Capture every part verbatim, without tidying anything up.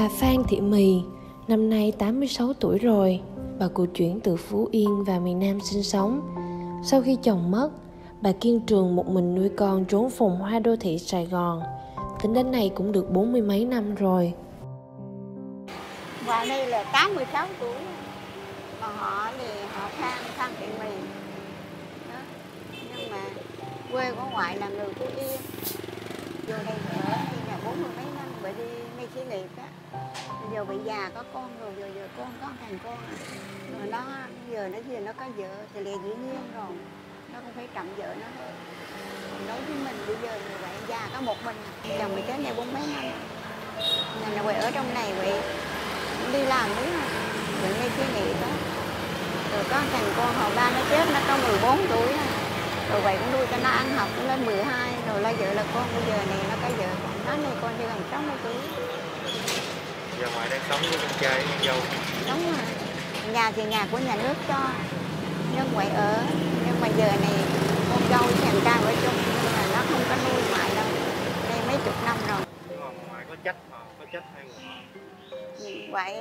Bà Phan Thị Mì, năm nay tám mươi sáu tuổi rồi. Bà cụ chuyển từ Phú Yên vào miền Nam sinh sống. Sau khi chồng mất, bà kiên trường một mình nuôi con trốn phồn hoa đô thị Sài Gòn. Tính đến nay cũng được bốn mươi mấy năm rồi. Bà đây là tám mươi sáu tuổi. Còn họ thì họ Phan, Phan Thị Mì. Đó. Nhưng mà quê của ngoại là người Phú Yên. Vô đây ở thì là bốn mươi mấy năm, bởi đi ngay xí nghiệp á. Bây giờ bị già có con rồi, giờ giờ con có thằng con à. Rồi nó giờ nó giờ nó có vợ thì liền dĩ nhiên rồi. Nó không phải chậm vợ nó. Đối với mình bây giờ người vậy già có một mình. Chồng bị chết này bốn mấy năm. Nhà là quay ở trong này vậy. Đi làm đấy mà. Vậy ngay xí nghiệp đó. Rồi có thằng con hồi ba nó chết nó có mười bốn tuổi. Rồi vậy cũng nuôi cho nó ăn học cũng lên mười hai. Rồi lo vợ là con bây giờ này nó có vợ. Nó này con chỉ gần sáu mươi tuổi. Giờ ngoại đang sống với con trai với con dâu. Đúng rồi. Nhà thì nhà của nhà nước cho. Nhưng ngoại ở. Nhưng mà giờ này con dâu với thằng trai ở chung. Nhưng mà nó không có nuôi ngoại đâu. Đây mấy chục năm rồi. Nhưng mà ngoại có trách họ, có trách hay không? Vậy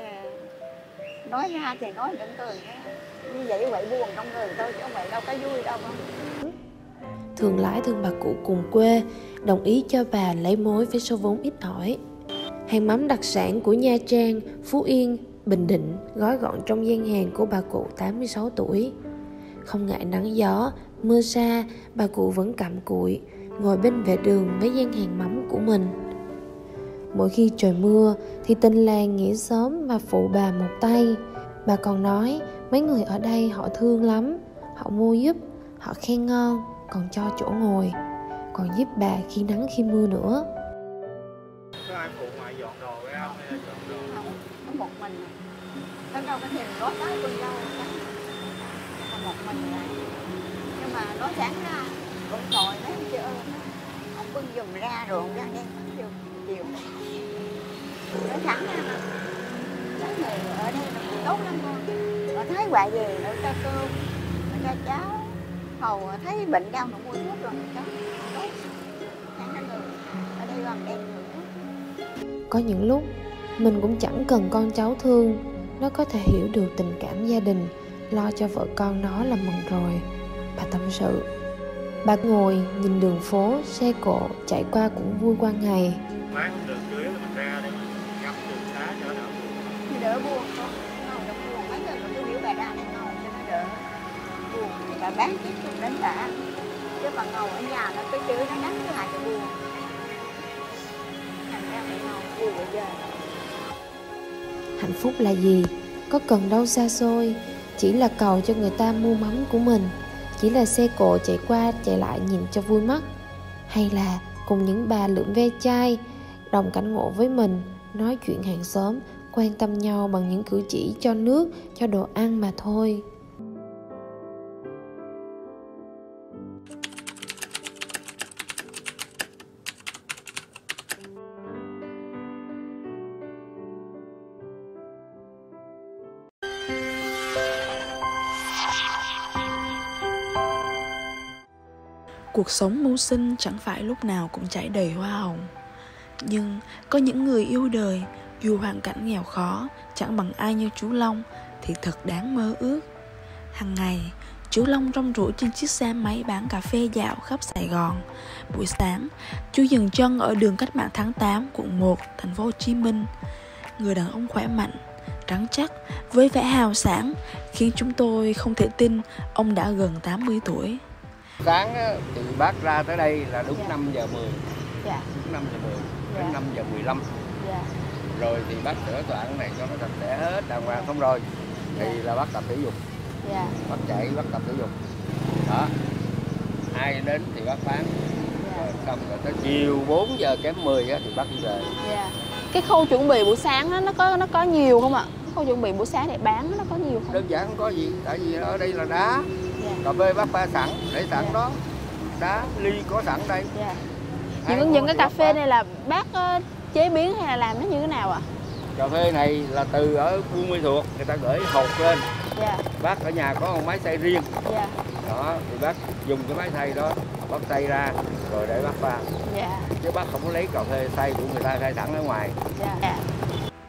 nói ra thì nói vẫn cười. Như vậy vậy buồn trong người tôi chứ không vậy đâu có vui đâu không. Thường lái thương bà cụ cùng quê, đồng ý cho bà lấy mối với số vốn ít ỏi. Hàng mắm đặc sản của Nha Trang, Phú Yên, Bình Định gói gọn trong gian hàng của bà cụ tám mươi sáu tuổi. Không ngại nắng gió, mưa sa, bà cụ vẫn cặm cụi, ngồi bên vệ đường với gian hàng mắm của mình. Mỗi khi trời mưa thì tình làng nghĩa xóm và phụ bà một tay. Bà còn nói mấy người ở đây họ thương lắm, họ mua giúp, họ khen ngon, còn cho chỗ ngồi, còn giúp bà khi nắng khi mưa nữa. Có ai phụ ngoại dọn đồ với không hay là dọn đồ? Không, có một mình. Có đâu có thèm gói tới con dâu. Có một mình lại. Nhưng mà nói sáng ra cũng ngồi mấy ông chơi. Ông bưng giùm ra rồi ông ra đen giùm chiều. Nói sáng ra mà. Mấy người ở đây là cũng tốt lắm thôi. Họ thấy quà về nó cho cơm, nó cho cháo. Hầu thấy bệnh đau nó mua thuốc rồi cho tốt. Sáng ra người ở đây gần đen người. Có những lúc mình cũng chẳng cần con cháu thương, nó có thể hiểu được tình cảm gia đình, lo cho vợ con nó là mừng rồi. Bà tâm sự. Bà ngồi nhìn đường phố, xe cộ chạy qua cũng vui qua ngày. Bán không được dưới là mình ra để mình ngắm đường xá cho nó đỡ buồn. Thì đỡ buồn không? Ngồi đỡ buồn. Mấy người tôi biểu bà ra để ngồi cho nó đỡ buồn. Thì bà bán tiếp tục đến đã. Chứ bà ngồi ở nhà nó cứ chửi nó nắng cứ hại cho buồn. Thành ra phải ngồi buồn bây giờ. Hạnh phúc là gì? Có cần đâu xa xôi. Chỉ là cầu cho người ta mua mắm của mình. Chỉ là xe cộ chạy qua chạy lại nhìn cho vui mắt. Hay là cùng những bà lượm ve chai, đồng cảnh ngộ với mình, nói chuyện hàng xóm, quan tâm nhau bằng những cử chỉ cho nước, cho đồ ăn mà thôi. Cuộc sống mưu sinh chẳng phải lúc nào cũng chảy đầy hoa hồng. Nhưng có những người yêu đời, dù hoàn cảnh nghèo khó, chẳng bằng ai như chú Long, thì thật đáng mơ ước. Hằng ngày, chú Long rong ruổi trên chiếc xe máy bán cà phê dạo khắp Sài Gòn. Buổi sáng, chú dừng chân ở đường Cách mạng tháng tám, quận một, thành phố Hồ Chí Minh. Người đàn ông khỏe mạnh, trắng trắc, với vẻ hào sảng, khiến chúng tôi không thể tin ông đã gần tám mươi tuổi. Sáng thì bác ra tới đây là đúng dạ. năm giờ mười. Dạ. Đúng năm giờ mười đến dạ. năm giờ mười lăm. Dạ. Rồi thì bác sửa soạn này cho nó sạch sẽ hết đàng hoàng xong rồi. Thì dạ. là bác tập thể dục. Dạ. Bác chạy, bác tập thể dục. Đó. Ai đến thì bác bán. Dạ. Rồi xong rồi tới chiều bốn giờ kém mười á, thì bác đi về. Dạ. Cái khâu chuẩn bị buổi sáng đó, nó có nó có nhiều không ạ? Cái khâu chuẩn bị buổi sáng để bán nó có nhiều không? Đơn giản không có gì, tại vì ở đây là đá. Dạ. Cà phê bác pha sẵn, để sẵn dạ. đó. Đá, ly có sẵn đây. Dạ. Những, những cái cà phê này là bác uh, chế biến hay là làm nó như thế nào ạ? Cà phê này là từ ở Buôn Mê Thuột, người ta gửi hộp lên. Dạ. Bác ở nhà có một máy xay riêng. Dạ. Đó, thì bác dùng cái máy xay đó, bác xay ra rồi để bác pha. Dạ. Chứ bác không có lấy cà phê xay của người ta xay sẵn ở ngoài. Dạ. Dạ.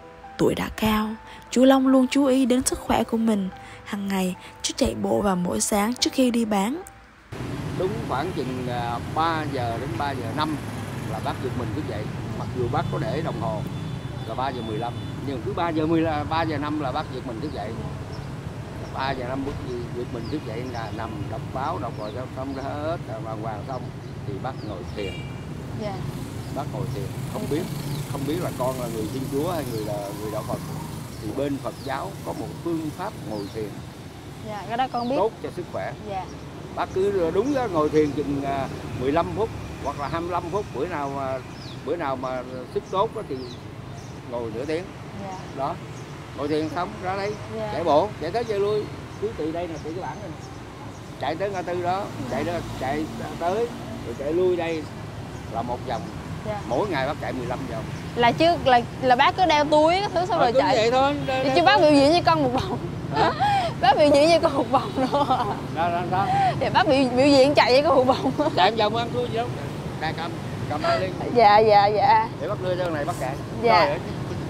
tuổi đã cao, chú Long luôn chú ý đến sức khỏe của mình. Hàng ngày, chú chạy bộ vào mỗi sáng trước khi đi bán. Đúng khoảng chừng ba giờ đến ba giờ năm là bác giật mình thức dậy. Mặc dù bác có để đồng hồ là ba giờ mười lăm, nhưng cứ ba giờ mười ba giờ năm là bác giật mình thức dậy. ba giờ năm giật mình thức dậy là nằm đọc báo, đọc rồi xong hết, hoàng hoàng xong thì bác ngồi thiền. Dạ. Bác ngồi thiền, không biết không biết là con là người Thiên Chúa hay người là người đạo Phật, thì bên Phật giáo có một phương pháp ngồi thiền. Dạ, cái đó con biết. Tốt cho sức khỏe. Dạ. Bác cứ đúng đó, ngồi thiền chừng mười lăm phút hoặc là hai mươi lăm phút, bữa nào mà bữa nào mà sức tốt đó thì ngồi nửa tiếng. Dạ. Đó, ngồi thiền xong ra đây, Dạ. chạy bộ, chạy tới chạy lui, cứ từ đây là từ cái bản này, chạy tới ngã tư đó, chạy đó, chạy tới rồi chạy lui đây là một vòng. Dạ. Mỗi ngày bác chạy mười lăm vòng. Là chứ là là bác cứ đeo túi cái thứ xong À, rồi chạy. vậy thôi. Thì chứ bác biểu diễn với con một vòng. Bác biểu diễn với con một vòng luôn. Đó, đó, đó. Thì bác biểu, biểu diễn chạy với con một vòng. Chạy một vòng ăn thua gì đâu. Đây cầm, cầm hai ly. Dạ, dạ, dạ. Để bác đưa cho này bác chạy. Dạ. Rồi,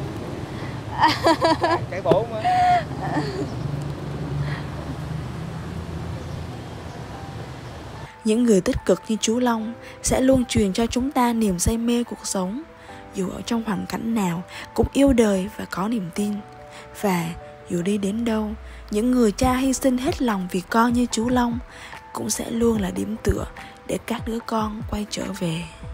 chạy bộ mà. Những người tích cực như chú Long sẽ luôn truyền cho chúng ta niềm say mê cuộc sống. Dù ở trong hoàn cảnh nào cũng yêu đời và có niềm tin. Và dù đi đến đâu, những người cha hy sinh hết lòng vì con như chú Long cũng sẽ luôn là điểm tựa để các đứa con quay trở về.